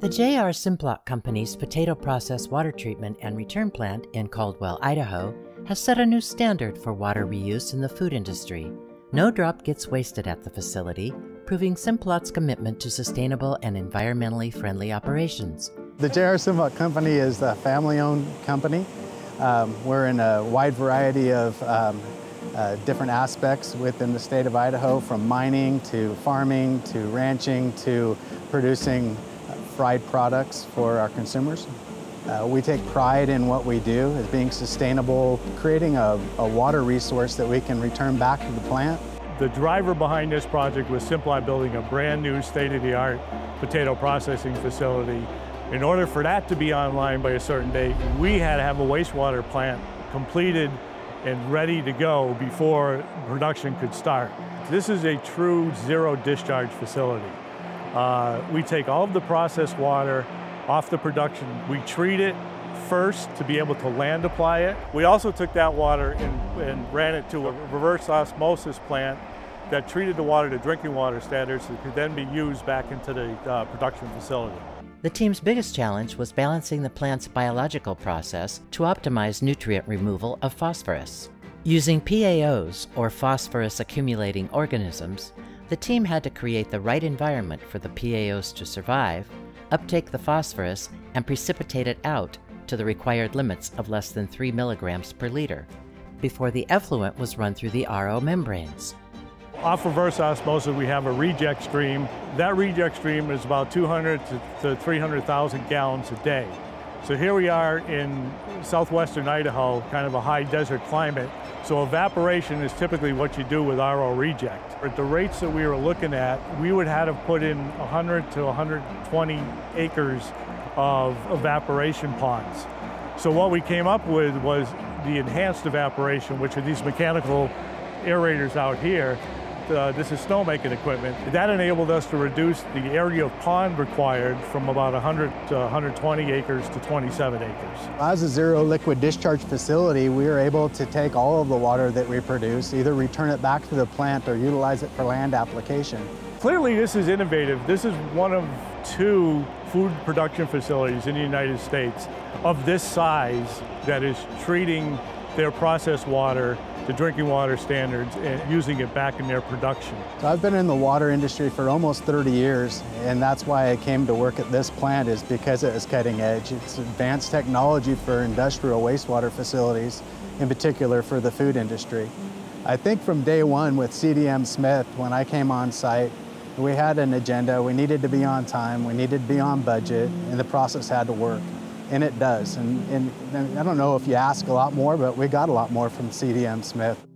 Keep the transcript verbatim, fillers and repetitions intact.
The J R Simplot Company's potato process water treatment and return plant in Caldwell, Idaho, has set a new standard for water reuse in the food industry. No drop gets wasted at the facility, proving Simplot's commitment to sustainable and environmentally friendly operations. The J R Simplot Company is a family-owned company. Um, we're in a wide variety of um, uh, different aspects within the state of Idaho, from mining to farming to ranching to producing uh, fried products for our consumers. Uh, we take pride in what we do as being sustainable, creating a, a water resource that we can return back to the plant. The driver behind this project was Simplot building a brand new state-of-the-art potato processing facility. In order for that to be online by a certain date, we had to have a wastewater plant completed and ready to go before production could start. This is a true zero-discharge facility. Uh, we take all of the processed water off the production. We treat it first to be able to land apply it. We also took that water and, and ran it to a reverse osmosis plant that treated the water to drinking water standards that could then be used back into the uh, production facility. The team's biggest challenge was balancing the plant's biological process to optimize nutrient removal of phosphorus. Using P A Os, or phosphorus accumulating organisms, the team had to create the right environment for the P A Os to survive, uptake the phosphorus, and precipitate it out to the required limits of less than three milligrams per liter, before the effluent was run through the R O membranes. Off reverse osmosis, we have a reject stream. That reject stream is about two hundred to three hundred thousand gallons a day. So here we are in southwestern Idaho, kind of a high desert climate. So evaporation is typically what you do with R O reject. At the rates that we were looking at, we would have to put in one hundred to one hundred twenty acres of evaporation ponds. So what we came up with was the enhanced evaporation, which are these mechanical aerators out here. Uh, this is snowmaking equipment. That enabled us to reduce the area of pond required from about one hundred to one hundred twenty acres to twenty-seven acres. As a zero liquid discharge facility, we are able to take all of the water that we produce, either return it back to the plant or utilize it for land application. Clearly this is innovative. This is one of two food production facilities in the United States of this size that is treating their processed water to drinking water standards and using it back in their production. So I've been in the water industry for almost thirty years, and that's why I came to work at this plant, is because it is cutting edge. It's advanced technology for industrial wastewater facilities, in particular for the food industry. I think from day one with C D M Smith, when I came on site, we had an agenda. We needed to be on time, we needed to be on budget, and the process had to work. And it does. And, and, and I don't know if you ask a lot more, but we got a lot more from C D M Smith.